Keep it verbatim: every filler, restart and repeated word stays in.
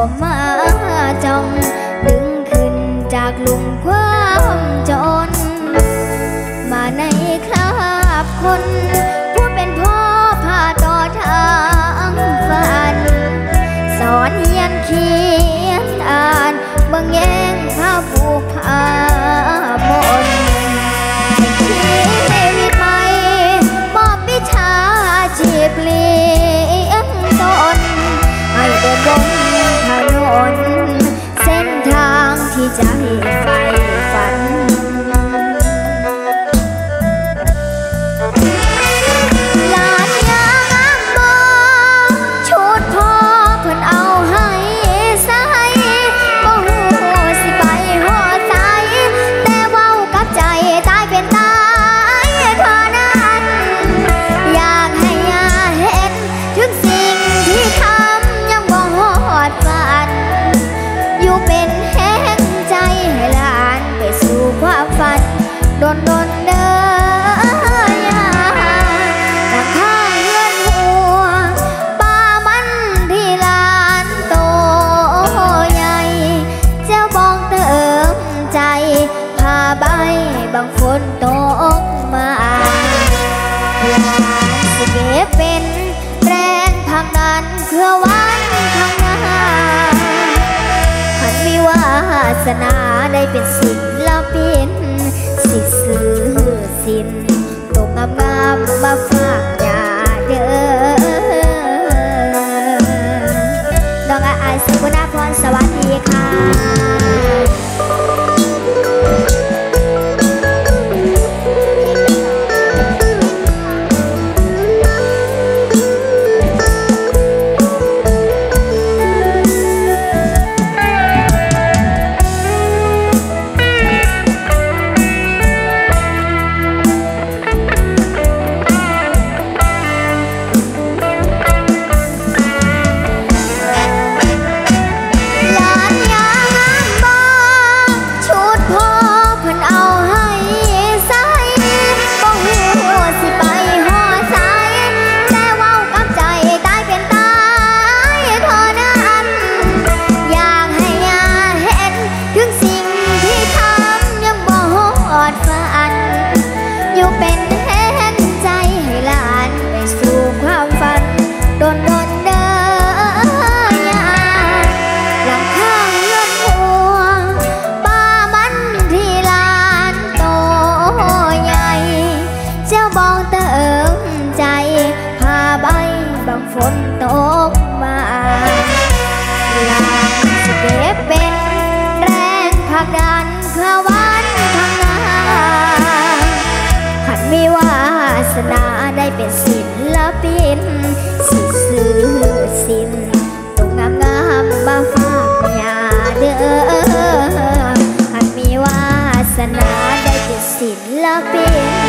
มมาจ้องดึงขึ้นจากหลุมความจนมาในคราบคนผู้เป็นพ่อพาต่อทางฝันสอนเรียนเขียนอ่านเบิ่งแย่งพาผูกพามนชีวิตใหม่มอบวิชาชีพเลี้ยงตนให้เดินบนถนนเส้นทางที่ใจใฝ่ฝันลานยางบ่ชุดพ่อเพิ่นเอาให้ใส่บ่ฮู้สิไปฮอดไสแต่เว้ากับใจตายเป็นตายเท่านั้นอยากให้ย่าเห็นทุกสิ่งที่ทำยังบ่ฮอดฝันอยู่เป็นแห้งใจให้หลานไปสู่ความฝันโดนโดนเด้อย่าทางข้างเฮือนหัวป่ามันที่ลานโตใหญ่เจ้าบองเติมใจพาใบบางฝนตกมาหลานสิเก็บเป็นแรงผลักดันเพื่อวันข้างหน้าขันมีวาสนาได้เป็นศิลปินสิซื้อสินตกงามงามมาฝากยาเด้อน้องอาอายสกุณาพรสวัสดีค่ะฝนตกมาลานสเก็บเป็นแรงผลักดันเพื่อวันข้างหน้าขันมีวาสนาได้เป็นศิลปินสิซื้อสินตกงามงามมาฝากยาเด้อขันมีวาสนาได้เป็นศิลปิน